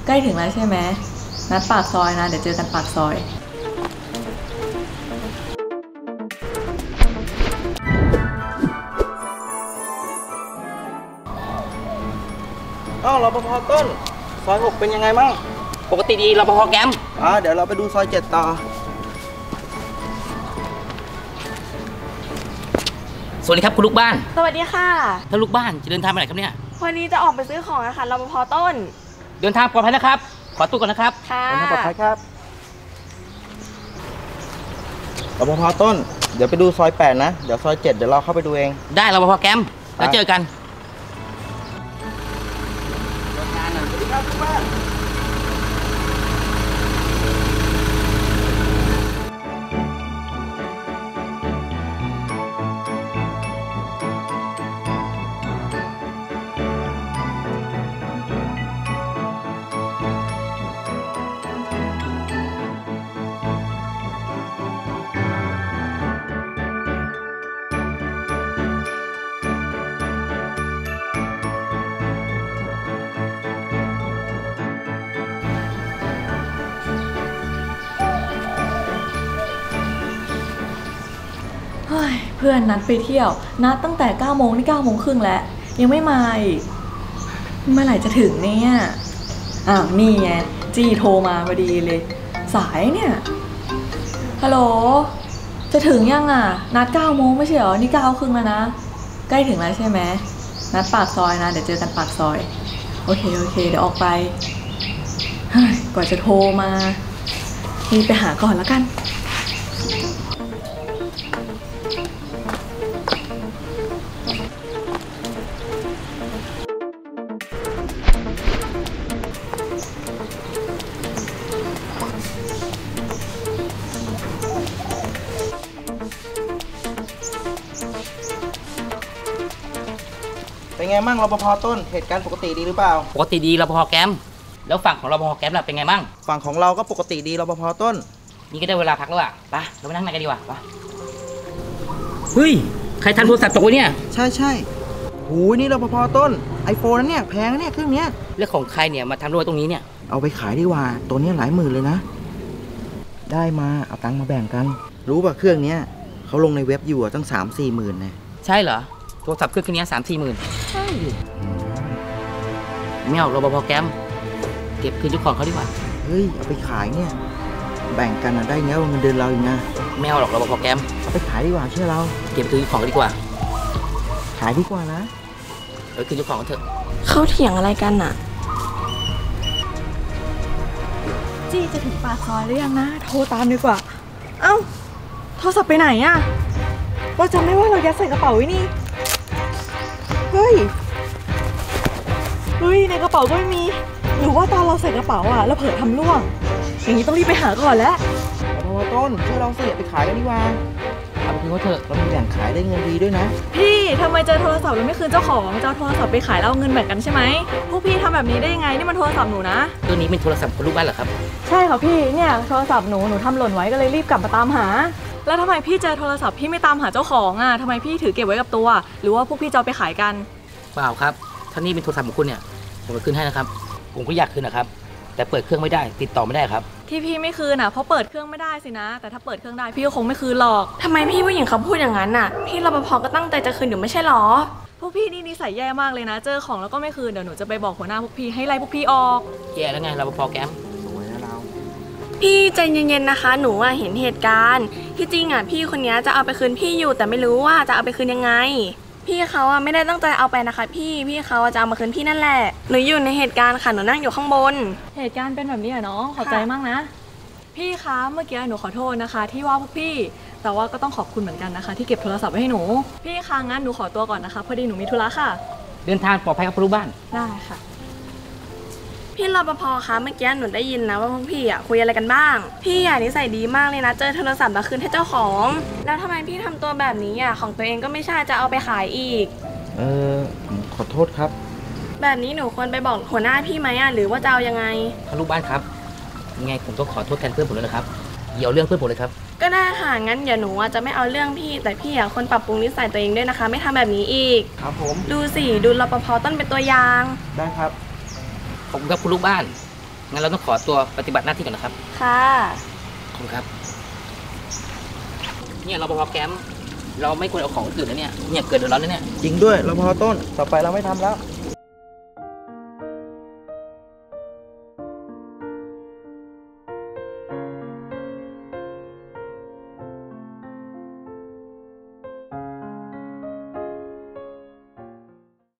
ใกล้ถึงแล้วใช่ไหมนัดปากซอยนะเดี๋ยวเจอกันปากซอยรปภต้นซอย6เป็นยังไงมั่งปกติดีรปภแกมเดี๋ยวเราไปดูซอย7ต่อสวัสดีครับคุณลูกบ้านสวัสดีค่ะถ้าลูกบ้านจะเดินทางไปไหนครับเนี่ยวันนี้จะออกไปซื้อของอะค่ะรปภต้นเดินทางปลอดภัยนะครับขอตัวก่อนนะครับค่ะเดินทางปลอดภัยครับรปภต้นเดี๋ยวไปดูซอย8นะเดี๋ยวซอย7เดี๋ยวเราเข้าไปดูเองได้รปภแกมแล้วเจอกันเพื่อนนัดไปเที่ยวนัดตั้งแต่9 โมงนี่9 โมงครึ่งแล้วยังไม่มาอีกเมื่อไหร่จะถึงเนี่ยนี่ไงจี้โทรมาพอดีเลยสายเนี่ยฮัลโหลจะถึงยังนัด9 โมงไม่ใช่เหรอนี่9 ครึ่งแล้วนะใกล้ถึงแล้วใช่ไหมนัดปากซอยนะเดี๋ยวเจอกันปากซอยโอเคเดี๋ยวออกไปกว่าจะโทรมารีบไปหาก่อนแล้วกันเป็นไงมั่งรปภต้นเหตุการณ์ปกติดีหรือเปล่าปกติดีรปภแกมแล้วฝั่งของรปภแกมล่ะเป็นไงมั่งฝั่งของเราก็ปกติดีรปภต้นนี่ก็ได้เวลาพักแล้วไปเราไปนั่งไหนกันดีกว่าเฮ้ยใครทำโทรศัพท์ตกไว้เนี่ยใช่หูนี่รปภต้น iPhone นั้นเนี่ยแพงเนี่ยเครื่องเนี้ยเรื่องของใครเนี่ยมาทำด้วยตรงนี้เนี่ยเอาไปขายดีกว่าตัวนี้หลายหมื่นเลยนะได้มาเอาตังค์มาแบ่งกันรู้ป่ะเครื่องเนี้ยเขาลงในเว็บอยู่ตั้ง3-4 หมื่นเนี่ยใช่เหรอโทรศัพท์เครื่องนี้3-4 หมื่นใช่ไม่เอารปภแกมเก็บคืนเจ้าของเขาดีกว่าเฮ้ยเอาไปขายเนี่ยแบ่งกันได้เงี้ยเงินเดือนเราอีกนะไม่เอาหรอกรปภแกมเอาไปขายดีกว่าเชื่อเราเก็บคืนเจ้าของดีกว่าขายดีกว่านะคืนเจ้าของกันเถอะเขาเถียงอะไรกันจี้จะถึงปากซอยหรือยังนะโทรตามดีกว่าเอ้าโทรศัพท์ไปไหนเราจำได้ว่าเรายัดใส่กระเป๋าไว้นี่เฮ้ยในกระเป๋าก็ไม่มีหรือว่าตอนเราใส่กระเป๋าเราเผลอทำร่วงอย่างนี้ต้องรีบไปหาก่อนแล้วโอ้ต้นช่วยเราเสียไปขายกันดีกว่าเอาไปคืนเขาเถอะเรามีแบ่งขายได้เงินดีด้วยนะพี่ทำไมเจอโทรศัพท์แล้วไม่คืนเจ้าของจะเอาโทรศัพท์ไปขายแล้วเอาเงินแบ่งกันใช่ไหมพวกพี่ทำแบบนี้ได้ยังไงนี่มันโทรศัพท์หนูนะตัวนี้เป็นโทรศัพท์คนลูกบ้านเหรอครับใช่ค่ะพี่เนี่ยโทรศัพท์หนูทำหล่นไว้ก็เลยรีบกลับมาตามหาแล้วทำไมพี่เจอโทรศัพท์พี่ไม่ตามหาเจ้าของทำไมพี่ถือเก็บไว้กับตัวหรือว่าพวกพี่จะเอาไปขายกันเปล่าครับถ้านี่เป็นโทรศัพท์ของคุณเนี่ยผมจะคืนให้นะครับผมก็อยากคืนนะครับแต่เปิดเครื่องไม่ได้ติดต่อไม่ได้ครับที่พี่ไม่คืนเพราะเปิดเครื่องไม่ได้สินะแต่ถ้าเปิดเครื่องได้พี่ก็คงไม่คืนหรอกทำไมพี่ผู้หญิงเขาพูดอย่างนั้นพี่รปภก็ตั้งใจจะคืนอยู่ไม่ใช่หรอพวกพี่นี่นิสัยแย่มากเลยนะเจอของแล้วก็ไม่คืนเดี๋ยวหนูจะไปบอกหัวหน้าพวกพี่ให้ไล่พวกพี่ออกแย่แล้วไงรปภแกมสวยนะเราพี่ใจเย็นๆนะคะหนูเห็นเหตุการณ์ที่จริงพี่คนนี้จะเอาไปคืนพี่อยู่แต่ไม่รู้ว่าจะเอาไปคืนยังไงพี่เขาไม่ได้ตั้งใจเอาไปนะคะพี่เขาจะเอามาคืนพี่นั่นแหละหนูอยู่ในเหตุการณ์ค่ะหนูนั่งอยู่ข้างบนเหตุการณ์เป็นแบบนี้น้องขอบใจมากนะพี่คะเมื่อกี้หนูขอโทษนะคะที่ว่าพวกพี่แต่ว่าก็ต้องขอบคุณเหมือนกันนะคะที่เก็บโทรศัพท์ไว้ให้หนูพี่คะงั้นหนูขอตัวก่อนนะคะพอดีหนูมีธุระค่ะเดินทางปลอดภัยครับลูกบ้านได้ค่ะพี่รปภคะเมื่อกี้หนูได้ยินนะว่าพวกพี่คุยอะไรกันบ้างพี่นิสัยดีมากเลยนะเจอโทรศัพท์มาคืนให้เจ้าของแล้วทำไมพี่ทำตัวแบบนี้ของตัวเองก็ไม่ใช่จะเอาไปขายอีกขอโทษครับแบบนี้หนูควรไปบอกหัวหน้าพี่ไหมหรือว่าจะเอายังไงลูกบ้านครับยังไงผมต้องขอโทษแทนเพื่อนผมเลยนะครับอย่าเอาเรื่องเพื่อนผมเลยครับก็ได้ค่ะงั้นอย่าหนูจะไม่เอาเรื่องพี่แต่พี่ควรปรับปรุงนิสัยตัวเองด้วยนะคะไม่ทำแบบนี้อีกครับผมดูสิดูรปภต้นเป็นตัวอย่างได้ครับขอบคุณครับคุณลูกบ้านงั้นเราต้องขอตัวปฏิบัติหน้าที่ก่อนนะครับค่ะขอบคุณครับเนี่ยรปภแคมป์เราไม่ควรเอาของคนอื่นนะเนี่ยเกิดเดือดร้อนแล้วเนี่ยจริงด้วยรปภต้น ต่อไปเราไม่ทำแล้ว